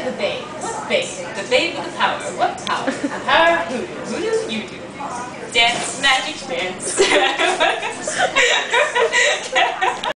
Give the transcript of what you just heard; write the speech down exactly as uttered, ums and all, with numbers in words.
the babe. What babe? The babe with the power. What power? The power of voodoo. Voodoo, you do. Dance, magic dance.